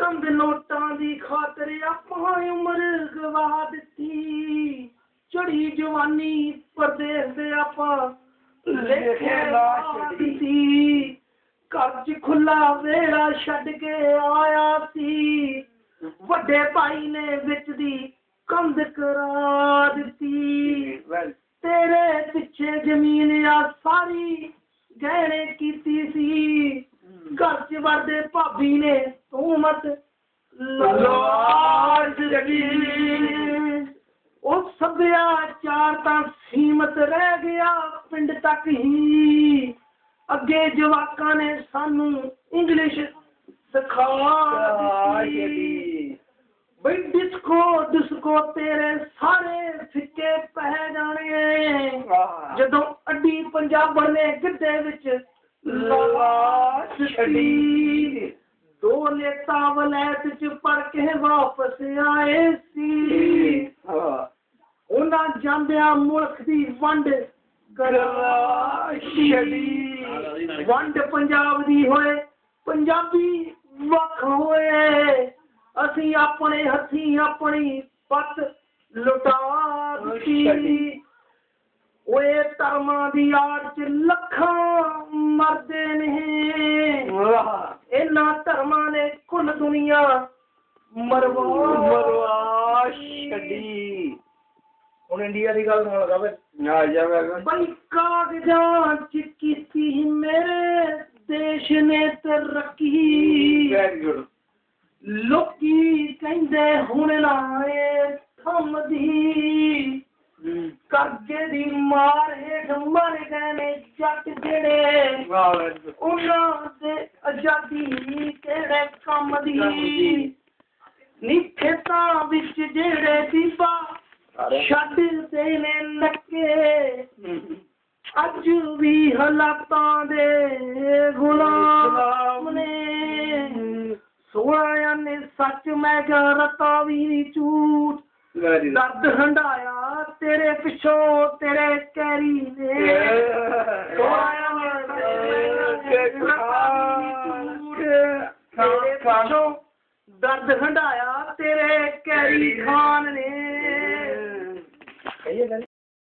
चंद नोटां दी खातर आपां उमर गवा दित्ती चढ़ी जवानी परदेस दे आपां लेखे ला दित्ती कर्ज खुला वेड़ा छड्ड के आया सी वड्डे भाई ने विच दी कंध करा दित्ती तेरे पिछे जमीन आ सारी गहने कीती सी घर च वड़दे भाभी ने तू मत लाज लगी उस सभ्याचार तां सीमत रह गया पिंड तक ही अगे जवाकां ने सानू इंग्लिश सिखा दी बई डिस्को तेरे सारे फिक्के पै जाने जदों अड्डी पंजाबण ने गिद्धे विच ला छड्डी दो नेता वलैत च पढ़ के वापस आए सी उन्हां जांदियां मुल्क दी वंड करा छड्डी वंड पंजाब दी होए पंजाबी वख होए असी अपने हथी अपनी पत लुटा दित्ती ओए धर्मां दी आड़ च लखां मरदे ने इन्हां धर्मां ने कुल दुनिया मरवा छड्डी हुण इंडिया दी गल सुण लगा बई कागजां च कीती मेरे देश ने तरक्की लोकी कहंदे हुण लाए थमदी करजे दी मार हेठ मर गए ने जट जेड़े उन्हां दे आजादी केड़े कम दी नी खेतां विच जेड़े बीबा छड्डदे ने नक्के अज भी हालातां दे गुलाम ने सोना ने सच मैं रता भी झूठ दर्द हंडाया तेरे पिछों तेरे कैरी ने तेरे पिछों दर्द हंडाया तेरे कैरी खान ने